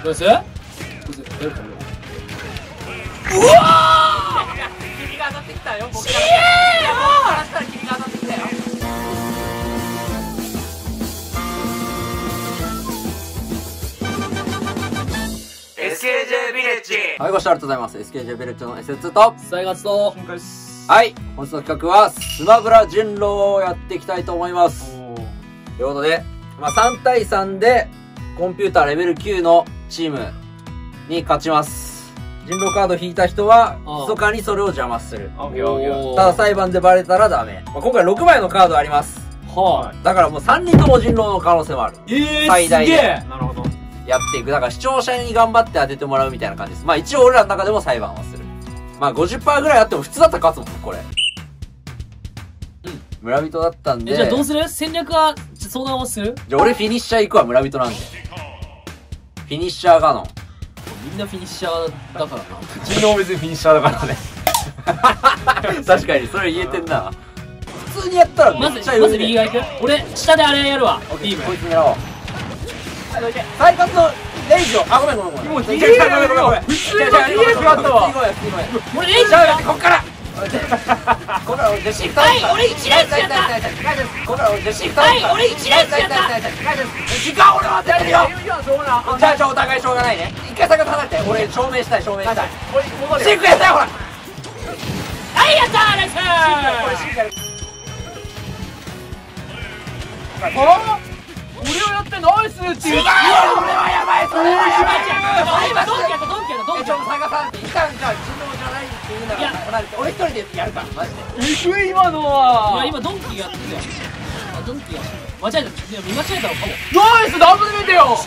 ナイス。うわ君が当たってきたよ。僕ーからしたら君が当たってきたよ。SKJ ビレッジ。 はい、ご視聴ありがとうございます。SKJ ベレッジの SS2 と、 最月と今回です。 はい、本日の企画は、スマブラ人狼をやっていきたいと思います。ということで、3対3で、コンピューターレベル9のチームに勝ちます。人狼カード引いた人は、密かにそれを邪魔する。ただ裁判でバレたらダメ。今回6枚のカードあります。 はだからもう3人とも人狼の可能性もある。最大で。 なるほど。 やっていく。だから視聴者に頑張って当ててもらうみたいな感じです。一応俺らの中でも裁判はする。50% ぐらいあっても普通だったら勝つもん、これ。村人だったんで。 じゃあどうする？戦略は相談をする？ じゃあ俺フィニッシャー行くわ、村人なんで。フィニッシャーガノン。 みんなフィニッシャーだからな。 人狼別にフィニッシャーだからね。 確かに、それ言えてんな。普通にやったらめっちゃまず右側行く？俺、下であれやるわ。ビーム。 こいつ狙おう。再活のレイジを、ごめん。もう、 普通の DS があったわ。 俺、レイジこっから俺でシフト。 はい、俺1レンチやった。 こっから俺でシフト。 はい、俺1レンチやった。 時間俺は当てるよ。じゃあお互いしょうがないね。一回下が離れて。俺証明したい。シンクやったよ、ほら。 はい、やったー、ナイス俺をやってナイスっていう。 俺はやばい、それはやばい。 今、ドンキやった。 ちょっと探さんっていたんじゃん。人狼じゃないって言うなら離れて。俺一人でやるから、マジで。 えぐい今のは。 いや、今、ドンキがやってたよ。ドンキが間違えた。いや、見間違えたのかも。 ナイスダブルメテよ。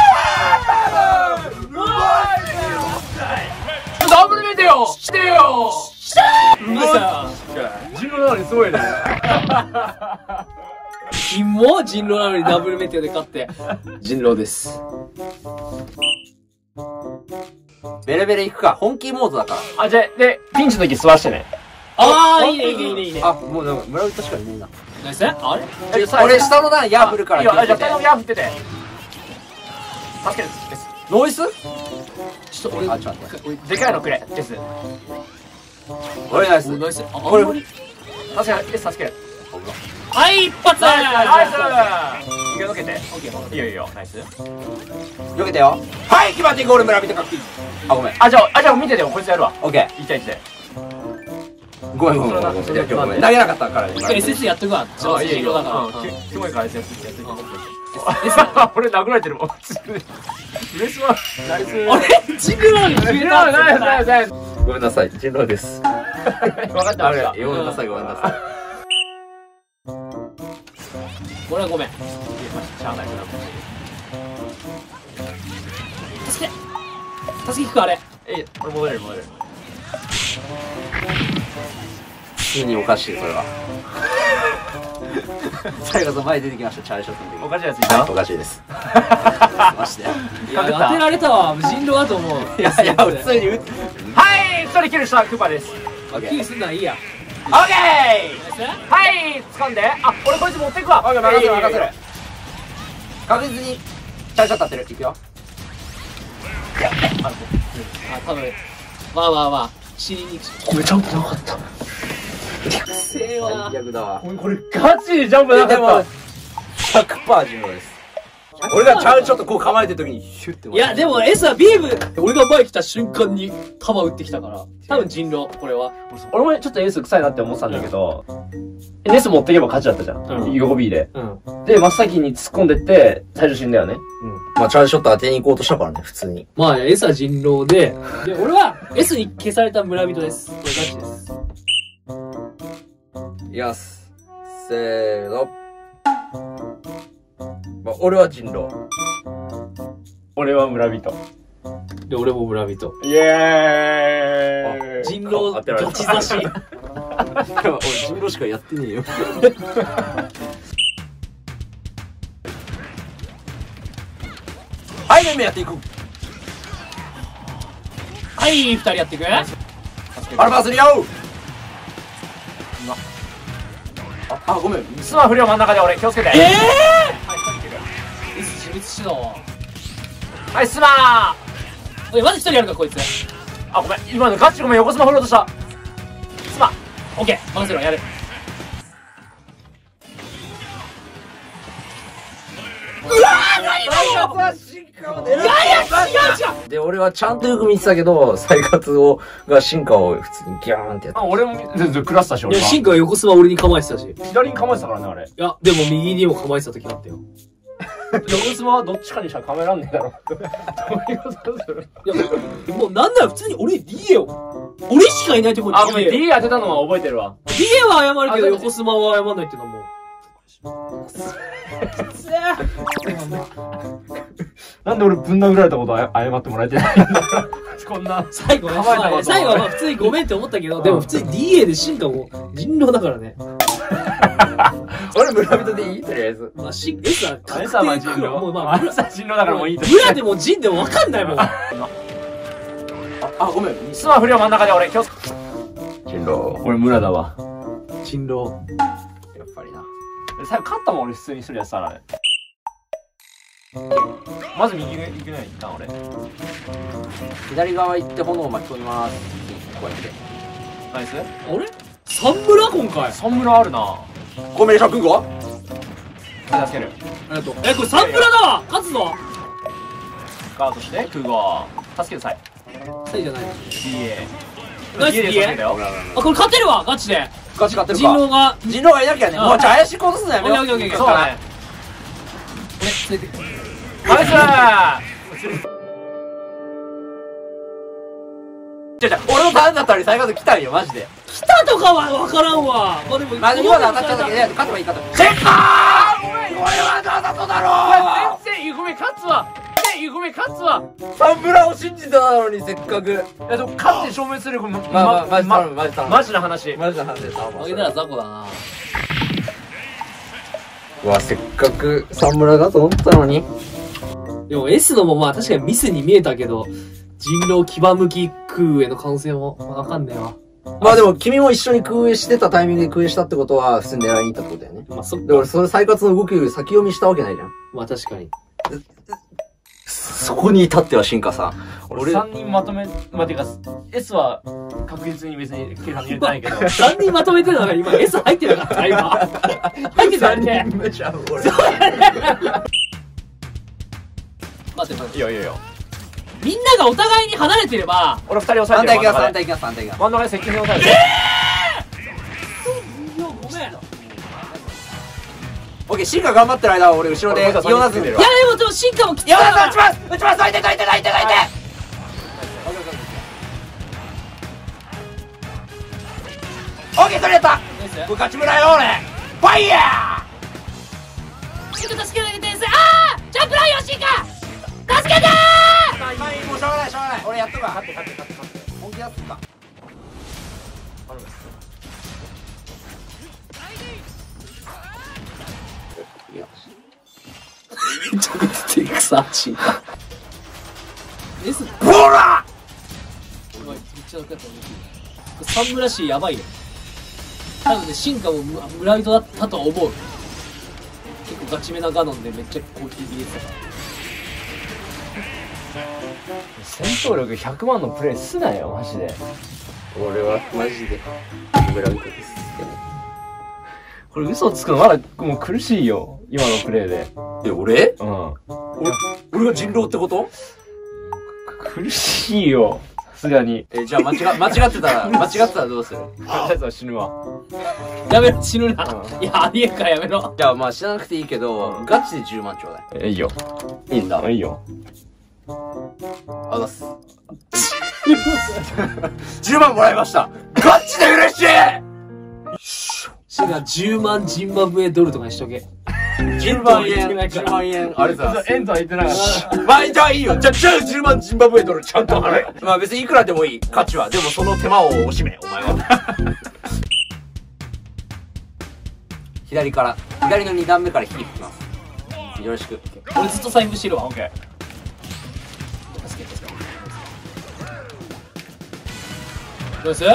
ダブルメテよしてよ。 うまさ自分なのにすごいね。 金も人狼なのにダブルメテオで勝って人狼です。 ベレベレ行くか。本気モードだから。 じゃあ、で、ピンチの時吸わしてね。 いいね。 もうなんか村人確かにいねえな。 ナイス？あれ？ 俺下の段ヤー振るからじゃあ下のヤー振ってて。助けるです。 ノイス？ ちょっと俺、 ちょっと待って。 でかいのくれです。 俺ナイス。 ナイス。 これ、 助ける。 はい、一発。 ナイス。一回避けて。いいよ、ナイス。 避けてよ。はい、決まっていく。俺村人かっこいい。ごめん。 じゃあ見ててよ、こいつやるわ。 オッケ 1対1で。 ー。ごめん。投げなかったからね。 SS やっとくわ。人狼だから。 キモいから SS やってく。俺殴られてるもん。嬉しいわ。ナイス。 俺、人狼なのに決めた。 ナイス。 ごめんなさい、人狼です。 分かった。 ごめんなさい。 俺はごめん。 しゃあないな。 助け引くあれ。 俺戻れる。 普通におかしい、それは。最後の前出てきました、チャーリーショットの時。 おかしいやついた？ おかしいです。まして。 いや、当てられたわ。人狼だと思う。 いや、普通に打って。 はい、1人キルしたクーパーです。 キーすんならいいや。 オッケー。はい、掴んで。俺こいつ持ってくわ。 任せる。確実に、チャーリーショット当てる。いくよ。 多分。まあ。死ににこれちゃんとなかった。くせえわ。 最悪だわ。 これガチでジャンプなかった。 100% 人狼です。俺がチャーリーショットこう構えてる時にヒュッて。 いや、でも S はビーム俺が前来た瞬間に弾撃ってきたから。多分人狼、これは。 俺もちょっとエース臭いなって思ってたんだけど、ネス持っていけば勝ちだったじゃん。横 B で。で、真っ先に突っ込んでって、最初死んだよね。 チャーリーショット当てに行こうとしたからね、普通に。 S は人狼で、俺は S に消された村人です。これガチです。 いきます。せーの。俺は人狼。 俺は村人。 で、俺も村人。 イエーイ。 人狼ガチ差し。 俺人狼しかやってねえよ。はい、面々やっていく。 はい、2人やっていく。 バルバースに合う。ごめん。 スマ不良真ん中で俺気をつけて。 S 自滅してたわ。 はい、すまー。 おい、まず一人やるか、こいつ。 あ、ごめん。今のガチごめん。横スマ振ろうとした。すまん。 オッケー、任せろ、やる。うわー、何で、俺はちゃんとよく見てたけど、サイカツが進化を普通にギャーンってやって。 あ、俺も全然クラスターし、俺いや、 は。 シンカは横スマ俺に構えてたし。 左に構えてたからね、あれ。 いや、でも右にも構えてた時あったよ。 横スマはどっちかにしか構えらんねえだろ。どういうことする？ いや、もうなんなら普通に俺 DA を。俺しかいないとこに DA あ、ごめん、D 当てたのは覚えてるわ。 DA は謝るけど横スマは謝んないっていうのはもう。 なんで俺ぶん殴られたこと謝ってもらえてないんだこんな。 最後はまあ普通にごめんって思ったけど、でも普通に DA で進化も人狼だからね。 俺村人でいいとりあえず。 まあ、S は確定さは人狼。 もうまあ、 あれさ人狼だからもういいと。 村でも人でもわかんないもん。 あ、ごめん。 スマ不良真ん中で俺、気をつけ。 人狼。 俺村だわ。 人狼。 やっぱりな。 最後勝ったもん俺普通にするやつさらね。まず右行くね、一旦俺。 左側行って炎を巻き込みます。こうやって。 ナイス。 あれサンムラ今回。 サンムラあるな。 コンビネーション空港助ける。 ありがとう。これサンムラだわ勝つぞガードして、空母。助ける際。 サイじゃない。 DA。 ナイス DA。あ、これ勝てるわガチで。 ガチ勝ってる人か。 狼が。 人狼がいなきゃね。もうちょ、怪しいことすんなよ。 オッケーオッケーオッケー。 そうだね。 俺、連れて。 ナイス俺のターンだったのに最後で来たんよ、マジで。 来たとかは分からんわ。まあでも、 マジで今で当たっちゃっただけで、勝てばいいかと。チェッカーごめん、これはわざとだろ全然ゆくめ勝つわ。ゆくめ勝つわ。 サンブラを信じたのに、せっかく。 勝って証明するこれマジ頼む、マジ頼む。 マジな話。 マジな話で頼む。 負けたら雑魚だな。 うわ、せっかくサンブラだと思ったのに。 でも S のもまあ確かにミスに見えたけど、人狼牙向き空への可能性もわかんねえわ。 まあでも、君も一緒に空営してたタイミングで空営したってことは、普通に狙いに行ったってことだよね。 まあそっか。 で、俺、それ再活の動きより先読みしたわけないじゃん。 まあ確かに。 そこに至っては進化さ。 俺3人まとめ、まあ、てか、S は確実に別に計算入れてないけど。 3人まとめてるのが今 S 入ってなかった今。入ってたよね。 目じゃん、俺。 待って待って。 いいよいいよ。 みんながお互いに離れてれば。 俺2人押さえてる。 反対行きます。 真ん中で接近で押さえてる。 いや、ごめん。 オッケー、進化頑張ってる間は俺後ろで、イオナズ。 いやいやでも進化もきつい。 イオナズ撃ちます撃ちますどいてオッケー、それやった部勝ち村よ、俺ファイヤー進化助けてあげて。あージャンプライオン進化助けてー。 もうしょうがない。俺やっとくわ。勝って。本気出すか。 めちゃくちゃテクサー進化。S。 ほらめっちゃ良かった。サンムラシーやばいよ。多分ね、進化も村人だったとは思う。結構ガチめなガノンでめっちゃ攻撃的でしたから。 戦闘力100万のプレイすなよ、マジで。 俺はマジで村人です。 これ嘘つくのまだもう苦しいよ、今のプレイで。 俺うん。 俺が人狼ってこと？ 苦しいよ、さすがに。 じゃあ間違ってたらどうする？ やつは死ぬわ。 やめろ、死ぬな。いや、ありえんからやめろ。 じゃあまあ知らなくていいけど、ガチで10万ちょうだい。 いいよ。 いいんだ。 いいよ。 あざっす。10万もらいました。ガチで嬉しい。 シが10万ジンバブエドルとかにしとけ。 10万円、10万円、ありがとうございます。 円とは言ってなかった。 まあ、じゃあいいよ。じゃあ10万ジンバブエドルちゃんと払え。まあ別にいくらでもいい。価値は。でもその手間を惜しめ、お前は。左の2段目から火吹きます。よろしく。 俺ずっと財布してるわ。 オッケー。 助けて。どうする？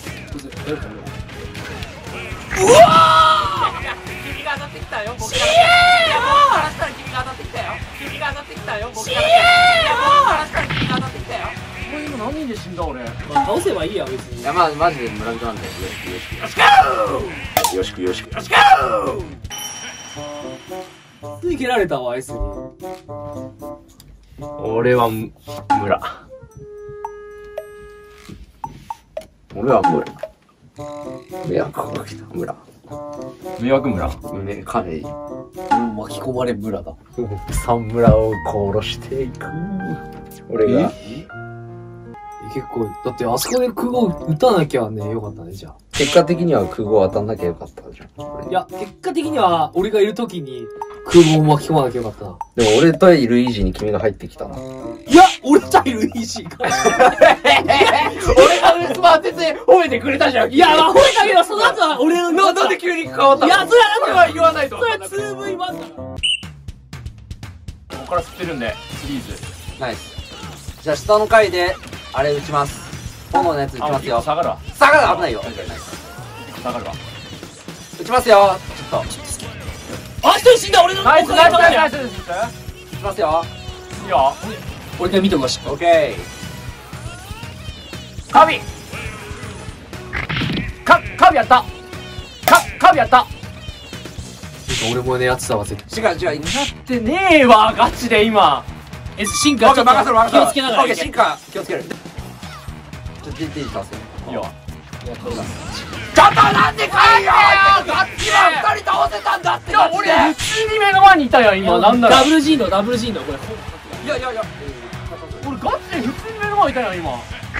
うわー！君が当たってきたよ。僕からしたら君が当たってきたよ。 君が当たってきたよ。僕死ねから君が当たってきたよ。 これ今何人で死んだ俺。 まあ倒せばいいや別に。 いや、まあ、マジで村人なんで。よしくよしく。 つい蹴られたわ、アイスに。 俺は村。 俺は村。迷惑が来た村。 迷惑村。 胸カレー。 巻き込まれ村だ。 三村を殺していく。俺が。 結構、だってあそこで空語打たなきゃね、よかったね、じゃあ。 結果的には空語当たんなきゃよかったじゃん。 いや、結果的には、俺がいるときに、空語を巻き込まなきゃよかったな。 でも俺といるイージーに君が入ってきたな。 いや、俺といるイージーが。 俺がウスバーテて褒めてくれたじゃん。 いや、まあ、褒めたけど、その後は俺の、 なんで急に変わったの？ いや、それはそれは言わないと。 それは 2V1 だから。 ここから吸ってるんで、シリーズ。 ナイス。じゃあ下の階で、あれ撃ちます。炎のやつ撃ちますよ。 下がるわ。 下がる危ないよ。 下がるわ。 撃ちますよ。ちょっと。 あ、一人死んだ俺のナイスナイスナイスナイス撃ちますよ。 いいよ。 俺が見ておかしい。 オッケカビカビやったカビやった俺もね、やってたわ、絶対。 ー。違う。 やってねえわ、ガチで今。 進化ちょっと任せろ気をつけながらオッケー、 行け。 進化気をつける。ちょっと出ていきますよ。 いいよ。 ちょっとなんでかいよ今2人倒せたんだっていや、俺、普通に目の前にいたよ、今。なんなら。 ダブル G の、これ。 いや。 俺、ガチで普通に目の前にいたよ、今。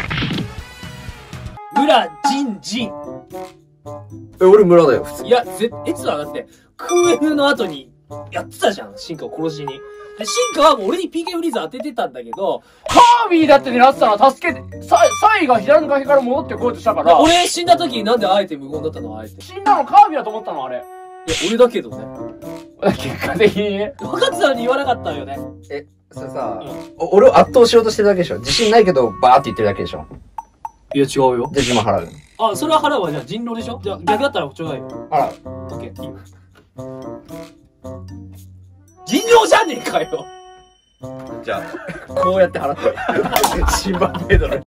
村、ジン。 俺村だよ、普通。 いや、いつだだって、空 N の後に、やってたじゃん、進化を殺しに。で、進化はもう俺に PK フリーズ当ててたんだけど、 カービィだって狙ってたら助けて、サイが左の崖から戻ってこようとしたから。 俺死んだ時になんであえて無言だったのあえて。い死んだのカービィだと思ったの、あれ。 や、俺だけどね。 結果的にね。 分かってたのに言わなかったよね。 それさ、俺を圧倒しようとしてるだけでしょ。自信ないけど、バーって言ってるだけでしょ。 いや、違うよ。 で、自慢払う。 あ、それは払うわ。じゃあ人狼でしょじゃあ逆だったらちょうだいよ。 払う。 オッケー。いいよ人狼じゃねえかよ。 じゃあ、こうやって払ってる。シンバペドロ。